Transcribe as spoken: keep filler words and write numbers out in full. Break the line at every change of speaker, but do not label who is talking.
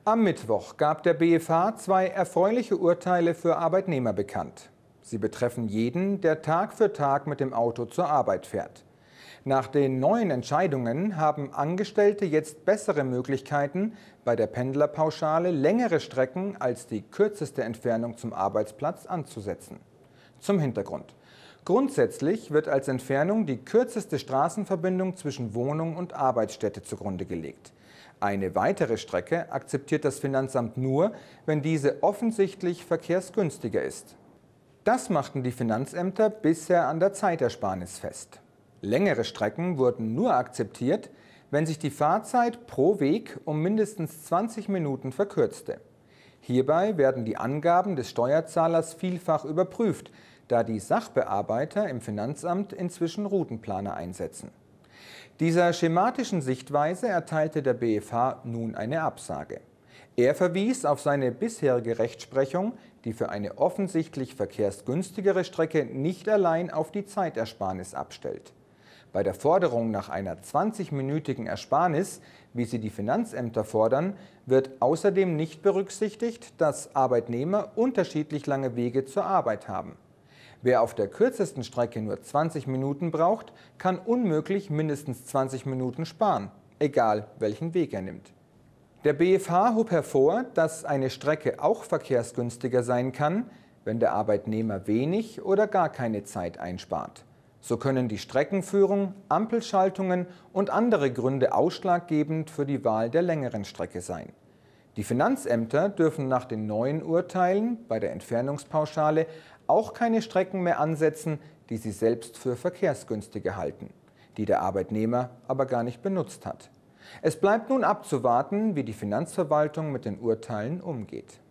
Am Mittwoch gab der B F H zwei erfreuliche Urteile für Arbeitnehmer bekannt. Sie betreffen jeden, der Tag für Tag mit dem Auto zur Arbeit fährt. Nach den neuen Entscheidungen haben Angestellte jetzt bessere Möglichkeiten, bei der Pendlerpauschale längere Strecken als die kürzeste Entfernung zum Arbeitsplatz anzusetzen. Zum Hintergrund: Grundsätzlich wird als Entfernung die kürzeste Straßenverbindung zwischen Wohnung und Arbeitsstätte zugrunde gelegt. Eine weitere Strecke akzeptiert das Finanzamt nur, wenn diese offensichtlich verkehrsgünstiger ist. Das machten die Finanzämter bisher an der Zeitersparnis fest. Längere Strecken wurden nur akzeptiert, wenn sich die Fahrzeit pro Weg um mindestens zwanzig Minuten verkürzte. Hierbei werden die Angaben des Steuerzahlers vielfach überprüft, da die Sachbearbeiter im Finanzamt inzwischen Routenplaner einsetzen. Dieser schematischen Sichtweise erteilte der B F H nun eine Absage. Er verwies auf seine bisherige Rechtsprechung, die für eine offensichtlich verkehrsgünstigere Strecke nicht allein auf die Zeitersparnis abstellt. Bei der Forderung nach einer zwanzigminütigen Ersparnis, wie sie die Finanzämter fordern, wird außerdem nicht berücksichtigt, dass Arbeitnehmer unterschiedlich lange Wege zur Arbeit haben. Wer auf der kürzesten Strecke nur zwanzig Minuten braucht, kann unmöglich mindestens zwanzig Minuten sparen, egal welchen Weg er nimmt. Der B F H hob hervor, dass eine Strecke auch verkehrsgünstiger sein kann, wenn der Arbeitnehmer wenig oder gar keine Zeit einspart. So können die Streckenführung, Ampelschaltungen und andere Gründe ausschlaggebend für die Wahl der längeren Strecke sein. Die Finanzämter dürfen nach den neuen Urteilen bei der Entfernungspauschale auch keine Strecken mehr ansetzen, die sie selbst für verkehrsgünstiger halten, die der Arbeitnehmer aber gar nicht benutzt hat. Es bleibt nun abzuwarten, wie die Finanzverwaltung mit den Urteilen umgeht.